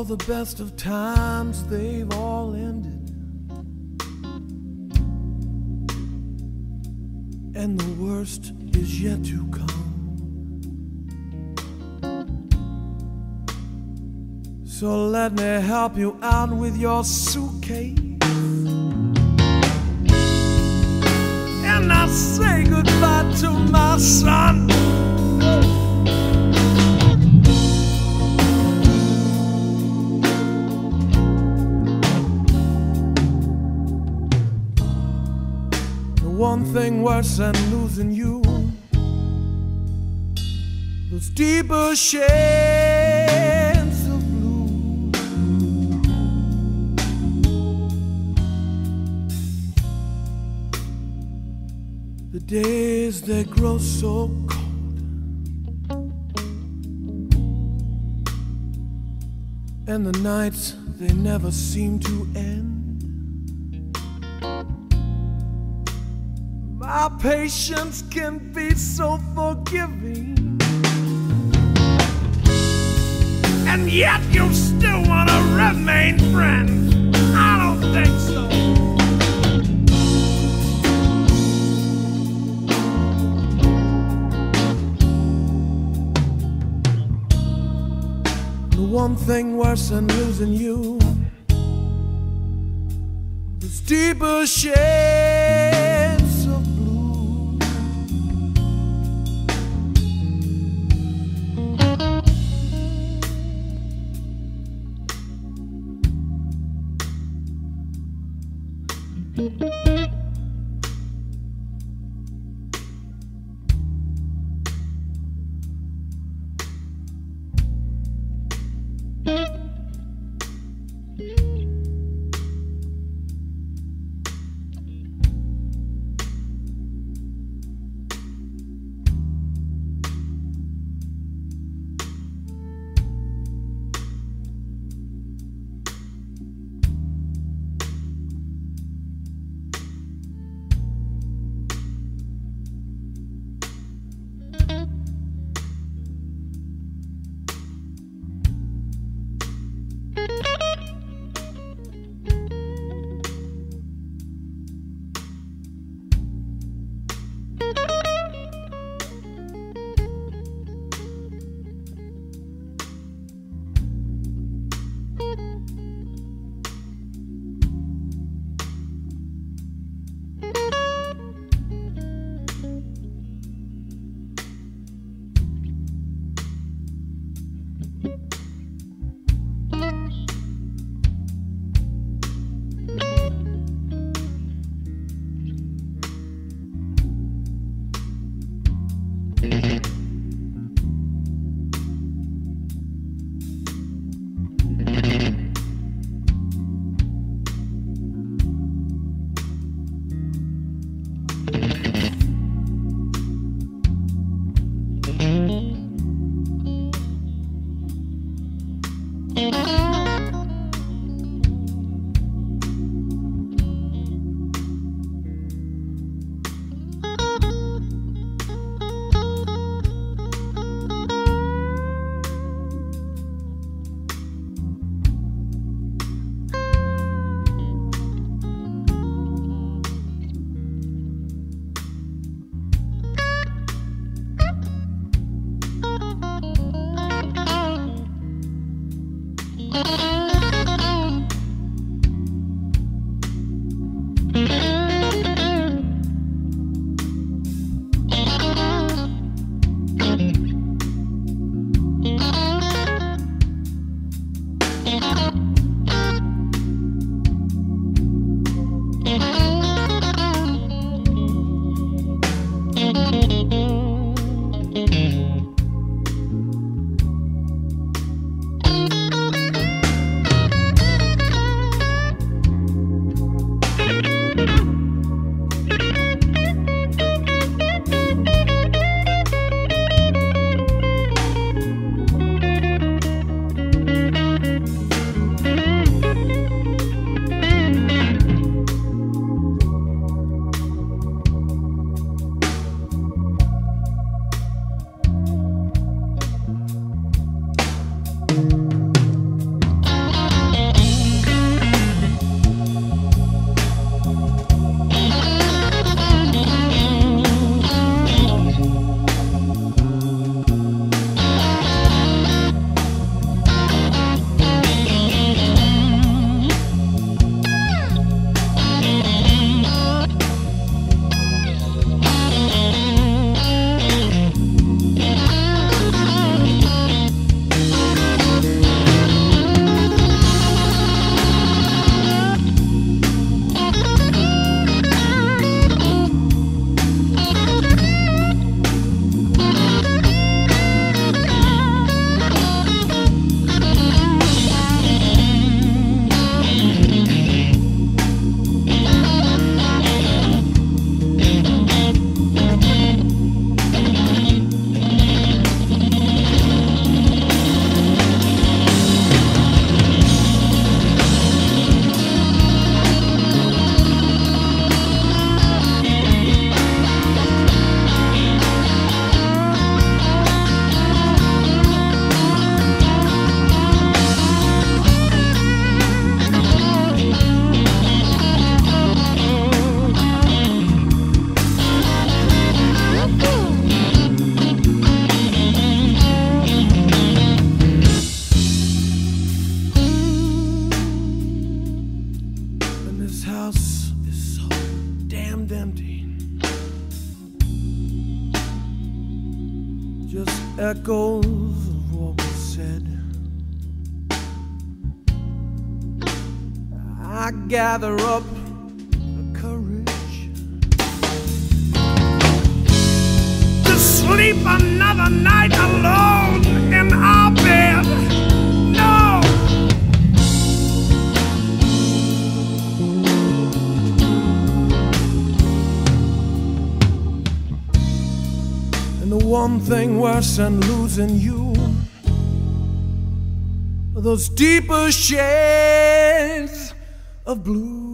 All the best of times, they've all ended, and the worst is yet to come. So let me help you out with your suitcase, and I'll say goodbye to my son. One thing worse than losing you, those deeper shades of blue. The days they grow so cold, and the nights they never seem to end. My patience can be so forgiving, and yet you still want to remain friends. I don't think so. The one thing worse than losing you, is deeper shades of blue. just echoes of what was said. I gather up the courage to sleep another night alone in our bed. No! And the one thing worse than losing you are those deeper shades of blue.